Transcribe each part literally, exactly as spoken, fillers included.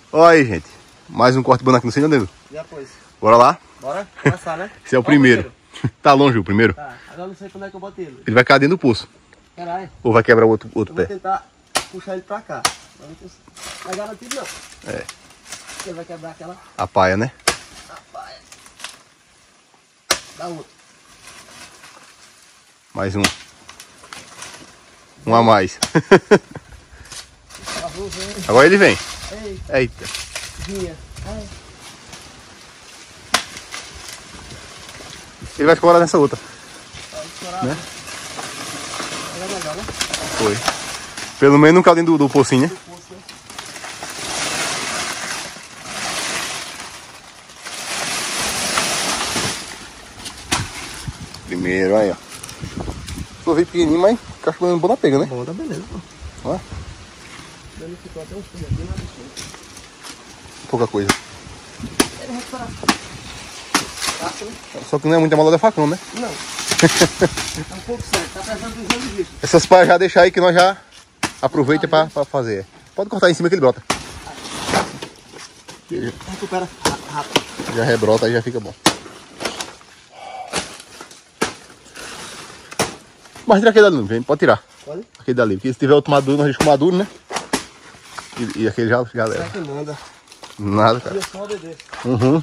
Olha aí, gente. Mais um corte de banana aqui no centro, nego. Já pôs. Bora lá? Bora começar, né? Esse é o primeiro. Tá longe o primeiro? Tá, agora eu não sei quando é que eu boto ele. Ele vai cair dentro do poço. Caralho. Ou vai quebrar o outro, outro Eu pé? vou tentar puxar ele pra cá. Não é garantido não. É. Ele vai quebrar aquela... A paia, né? Rapaz. Dá outro. Mais um. Um a mais. Agora ele vem. Ei, Eita. vinha. Ai. Ele vai escorar nessa outra. Vai estourar. Né? Vai dar legal, né? Foi. Pelo menos não caiu dentro do, do pocinho, né? Primeiro, aí, ó. Sorvei pequenininho, mas cachorro bom na pega, né? Bom, tá beleza, pô. Ó. Ele ficou até um fio aqui, mas Pouca coisa. ele vai estourar. Fácil, né? Só que não é muita mala da facão, né? Não. Tá um pouco certo, tá precisando de exame de vista. Essas paias já deixar aí que nós já aproveita pra, pra fazer. Pode cortar em cima que ele brota. Ele recupera rápido. Já rebrota aí já fica bom. Mas tira aquele dali, não, pode tirar. Pode? Aquele dali, porque se tiver outro maduro, nós deixamos maduro, né? E, e aquele já, já leva. Será que manda? Nada, cara. E só o bebê. Uhum.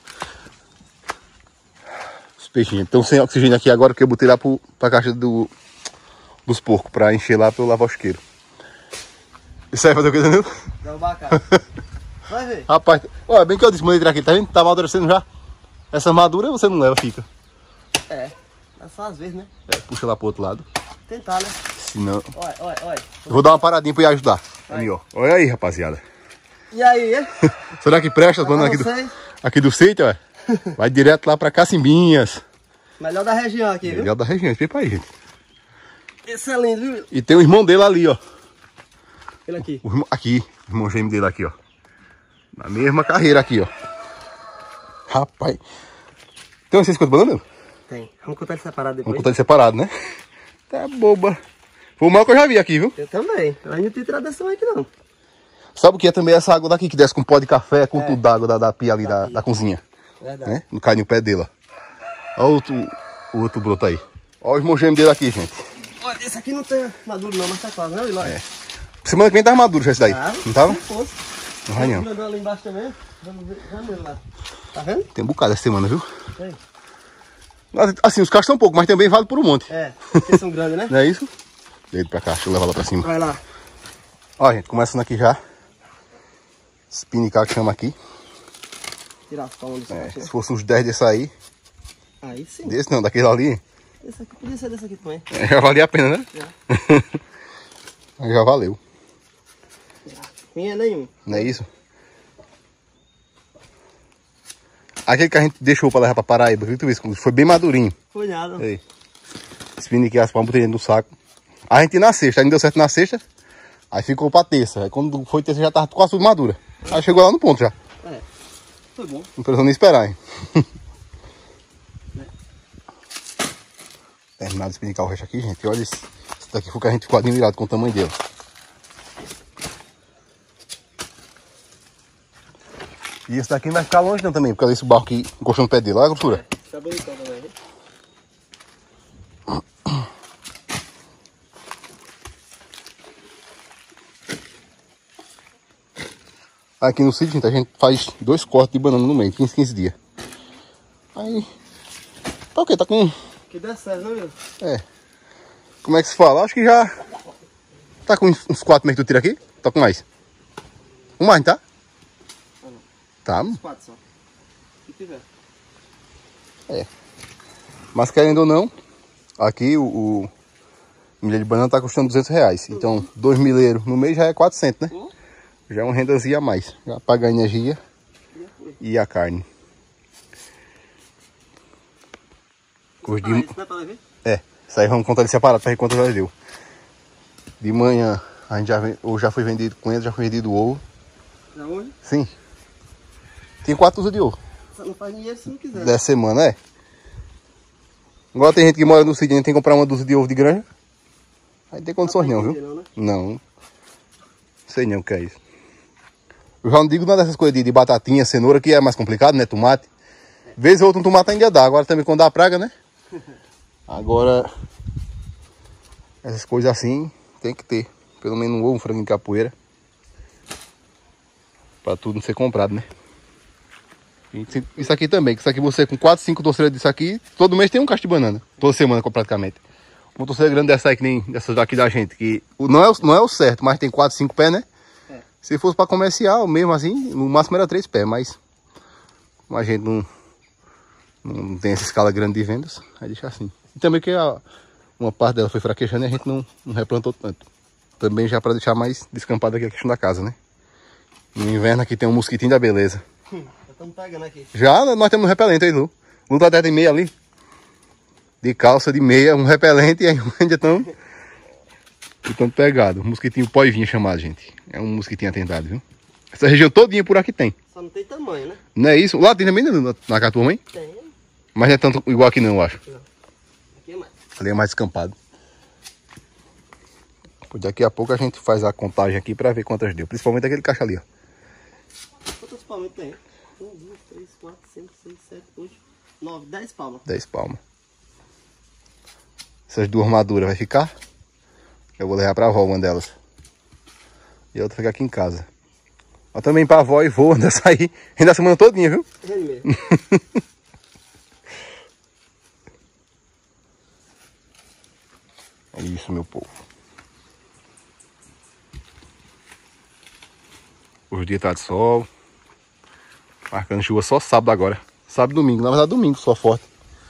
Os peixinhos. Estão sem oxigênio aqui agora, porque eu botei lá pro, pra caixa do, dos porcos, pra encher lá pelo lavosqueiro. Isso aí vai fazer o que, Danilo? Dá o bacana. Vai ver. Rapaz, olha, bem que eu disse, manda entrar aqui, tá vendo? Tá amadurecendo já. Essa madura você não leva, fica. É, é só às vezes, né? É, puxa lá pro outro lado. Tentar, né? Se não... Olha, olha, olha. Eu vou dar uma paradinha pra ir ajudar. Aí, ó. Olha aí, rapaziada. E aí, hein? Será que presta as bananas aqui do, aqui do sítio, ó? Vai direto lá pra Cacimbinhas. Melhor da região aqui, viu? Melhor da região, esse pra aí, gente. Esse é lindo, viu? E tem o irmão dele ali, ó. Ele aqui. O irmão, aqui, o irmão gêmeo dele aqui, ó. Na mesma carreira aqui, ó. Rapaz. Tem vocês quantos bananas? Tem. Vamos contar ele separado depois. Vamos contar ele separado, né? Tá boba. Foi o maior que eu já vi aqui, viu? Eu também. Eu não tenho tirado dessa aqui, não. Sabe o que é também essa água daqui, que desce com pó de café, com É. tudo d'água da, da pia ali, da, da cozinha. Verdade. Né? Não cai no pé dele, ó. Olha o outro, o outro broto aí. Olha o irmão gêmeo dele aqui, gente. Olha, esse aqui não tem maduro não, mas tá quase, não, Eloy? É. Semana que vem tava maduro já esse daí. Ah, não tava? se fosse. Não vai não. Tem um ali embaixo também. Vamos ver, vamos ver lá. Tá vendo? Tem um bocado essa semana, viu? Tem. Assim, os cachos são pouco, mas também vale por um monte. É, porque são grandes, né? Não é isso? Deita pra cá, deixa eu levar lá pra cima. Vai lá. Ó, gente, começando aqui já. Espinicar que chama aqui. Tirar as palmas desse É, cachorro. se fosse uns dez desse aí. Aí sim. Desse não, daquele ali. Esse aqui podia ser desse aqui também. É, já valia a pena, né? Já. Mas já valeu. Nem é nenhum. Não é isso? Aquele que a gente deixou pra levar pra Paraíba, viu tu isso? Foi bem madurinho. Foi nada. Ei. Espiniquei as palmas, botei dentro do saco. A gente ia na sexta, aí não deu certo na sexta. Aí ficou pra terça. Aí quando foi terça já tava quase tudo madura. Aí chegou lá no ponto já. É. Foi bom. Não precisou nem esperar, hein? Terminado de espinicar o resto aqui, gente. Olha isso. Isso daqui foi que a gente ficou admirado com o tamanho dele. E esse daqui não vai ficar longe não também, por causa desse barro que encostou no pé dele. Olha a grossura. É. Tá bonitão também, né? Aqui no sítio, gente, a gente faz dois cortes de banana no meio, quinze, quinze dias. Aí... Tá o quê? Tá com... Que dá certo, né, meu? É. Como é que se fala? Acho que já... Tá com uns quatro meses que tu tira aqui? Tá com mais? Um mais, tá? Tá. Uns quatro só. Se tiver. É. Mas querendo ou não, aqui o, o milho de banana tá custando duzentos reais. Então, dois milheiros no mês já é quatrocentos, né? Hum? Já é uma rendazinha a mais. Já paga a energia e a carne. Os de... Ah, isso dá pra ver? É, isso aí vamos contar ele separado para ver quanto já deu. De manhã, a gente já, vem... ou já foi vendido com ele, já foi vendido o ovo. Já hoje? Sim. Tem quatro dúzias de ovo. Só não faz dinheiro se não quiser. Dessa semana, é. Agora tem gente que mora no sítio e tem que comprar uma dúzia de ovo de granja. Aí tem condições não, viu? Não, né? Não. Sei nem o que é isso. Eu já não digo nada dessas coisas de, de batatinha, cenoura, que é mais complicado, né? Tomate. Vez ou outra um tomate ainda dá. Agora também quando dá praga, né? Agora, essas coisas assim, tem que ter. Pelo menos um ovo, um frango de capoeira. Pra tudo não ser comprado, né? Isso aqui também, que isso aqui você com quatro, cinco torceiras disso aqui, todo mês tem um cacho de banana. Toda semana praticamente. Uma torceira grande dessa aí, que nem dessas daqui da gente, que não é, não é o certo, mas tem quatro, cinco pés, né? É. Se fosse para comercial, mesmo assim, no máximo era três pés, mas como a gente não, não tem essa escala grande de vendas, aí deixa assim. E também que a, uma parte dela foi fraquejando e a gente não, não replantou tanto. Também já para deixar mais descampado aqui a questão da casa, né? No inverno aqui tem um mosquitinho da beleza. Estamos pegando aqui. Já nós temos um repelente aí, Lu. Lu tá até de meia ali. De calça, de meia, um repelente e aí ainda estão estão pegados. Mosquitinho pós-vinha chamado, gente. É um mosquitinho atentado, viu? Essa região todinha por aqui tem. Só não tem tamanho, né? Não é isso? Lá tem também, na, na casa tua mãe? Tem. Mas não é tanto igual aqui não, eu acho. Não. Aqui é mais. Ali é mais descampado. Pois daqui a pouco a gente faz a contagem aqui pra ver quantas deu. Principalmente aquele caixa ali, ó. Quantas palmas tem? um, dois, três, quatro, cinco, seis, sete, oito, nove, dez palmas. dez palmas. Essas duas maduras vai ficar. Eu vou levar pra avó uma delas. E a outra fica aqui em casa. Mas também pra avó e vô ainda sair ainda a semana todinha, viu? É mesmo. É isso, meu povo. Os dias tá de sol. Marcando chuva só sábado agora. Sábado e domingo. Na verdade, domingo só forte.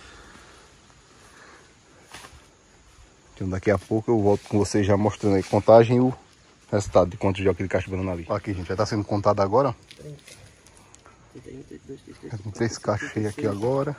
Então daqui a pouco eu volto com vocês já mostrando aí contagem e o resultado de quantos de aquele caixa de banana ali. Aqui, gente, já tá sendo contado agora. Tem três caixas cheias aqui agora.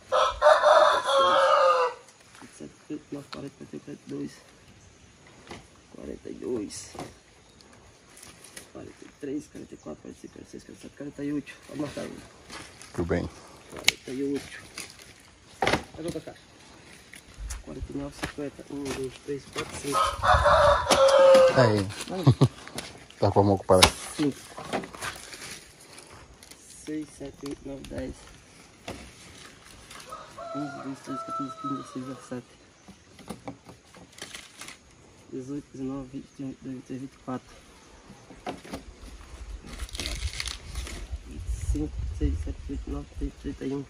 quarenta e dois. quarenta e dois. quarenta e três, quarenta e quatro, quarenta e cinco, quarenta e seis, quarenta e sete, quarenta e oito. Pode marcar aí. Tudo bem. quarenta e oito. Pega outra caixa. quarenta e nove, cinquenta. um, dois, três, quatro, cinco. Aí. Tá com a mão ocupada. cinco. seis, sete, oito, nove, dez. onze, doze, treze, quatorze, quinze, dezesseis, dezessete. dezoito, dezenove, vinte, vinte e dois, vinte e três, vinte e quatro. vinte e cinco, vinte e seis, vinte e sete, vinte e oito, vinte e nove, trinta, trinta e um.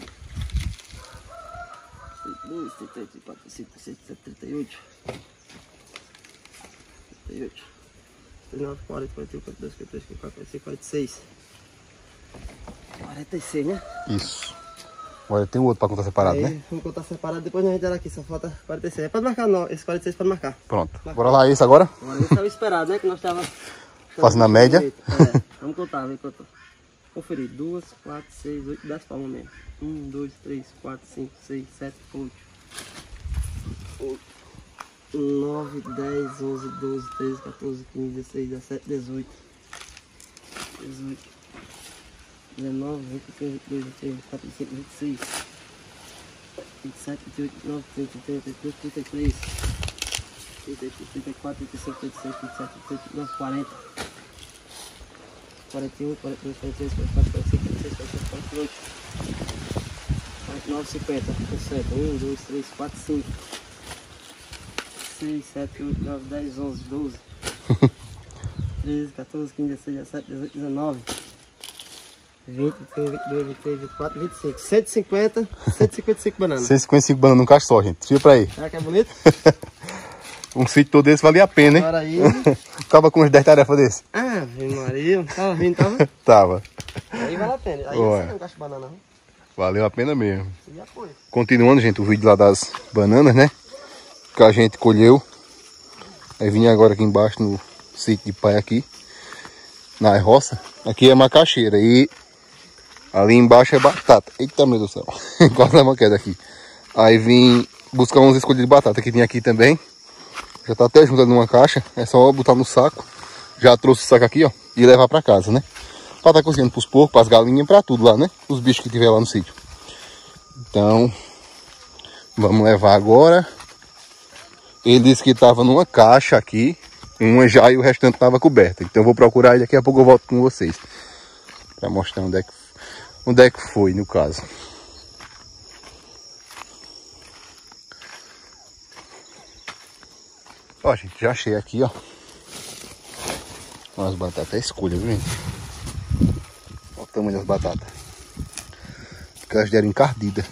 trinta e dois, trinta e três, trinta e quatro, trinta e cinco, trinta e seis, trinta e sete, trinta e oito. trinta e oito. trinta e nove, quarenta, quarenta e um, quarenta e dois, quarenta e três, quarenta e quatro, quarenta e cinco, quarenta e seis. quarenta e seis, né? Isso. Olha, tem um outro pra contar separado, aí, né? Vamos contar separado, depois a gente era aqui, só falta quarenta e seis. Pode marcar não, esse quarenta e seis pode marcar. Pronto. Marcar. Bora lá, esse agora? Agora esse estava esperado, né? Que nós estávamos fazendo a média. É, vamos contar, vem contar. Conferir, duas, quatro, seis, oito, dez palmas mesmo. um, dois, três, quatro, cinco, seis, sete, oito. nove, dez, onze, doze, treze, quatorze, quinze, dezesseis, dezessete, dezoito. dezoito. dezenove, vinte e um, vinte e dois, vinte e três, vinte e quatro, vinte e cinco, vinte e seis. vinte e sete, vinte e oito, vinte e nove, trinta, trinta e dois, trinta e três. trinta e três, trinta e quatro, trinta e cinco, trinta e seis, trinta e sete, trinta e nove, quarenta. quarenta e um, quarenta e dois, quarenta e três, quarenta e quatro, quarenta e cinco, quarenta e seis, quarenta e sete, quarenta e oito. quarenta e nove, cinquenta. um, dois, três, quatro, cinco. seis, sete, oito, nove, dez, onze, doze. treze, quatorze, quinze, dezesseis, dezessete, dezoito, dezenove. vinte, vinte e um, vinte e dois, vinte e três, vinte e quatro, vinte e cinco. cento e cinquenta, cento e cinquenta e cinco bananas. cento e cinquenta e cinco bananas num caixa só, gente. Tira pra aí. Será que é bonito? Um sítio todo esse valia a pena, hein? Agora aí. Tava com uns dez tarefas desse. Ah, Ave Maria. Tava vindo, tava? Tava. Aí vale a pena. Aí Ué. você não gasta banana, não. Valeu a pena mesmo. Já foi. Continuando, gente, o vídeo lá das bananas, né? Que a gente colheu. Aí vim agora aqui embaixo no sítio de pai aqui. Na roça. Aqui é macaxeira e ali embaixo é batata. Eita, meu Deus do céu. Quase uma queda aqui. Aí vim buscar uns escolhidos de batata que tinha aqui também. Já tá até junto ali numa caixa. É só botar no saco. Já trouxe o saco aqui, ó. E levar pra casa, né? Pra tá cozinhando pros porcos, pras galinhas, pra tudo lá, né? Os bichos que tiver lá no sítio. Então, vamos levar agora. Ele disse que tava numa caixa aqui. uma já e o restante estava coberta. Então eu vou procurar e daqui a pouco eu volto com vocês. Para mostrar onde é, que, onde é que foi, no caso. Ó, gente, já achei aqui, ó. Umas batatas escolhas, viu, gente? Olha o tamanho das batatas. Porque elas deram encardida.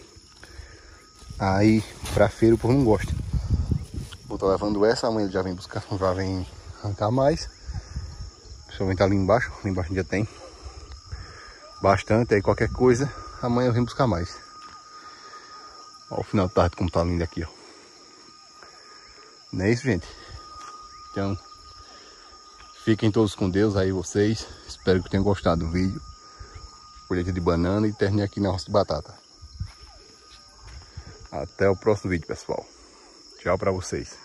Aí, pra feira o povo não gosta. Vou estar levando essa, amanhã ele já vem buscar, já vem arrancar mais. Principalmente ali embaixo, ali embaixo já tem bastante, aí qualquer coisa, amanhã eu venho buscar mais. Olha o final de tarde como tá lindo aqui, ó. Não é isso, gente? Então, fiquem todos com Deus aí vocês. Espero que tenham gostado do vídeo. Colheita de banana e terminei aqui na roça de batata. Até o próximo vídeo, pessoal. Tchau pra vocês.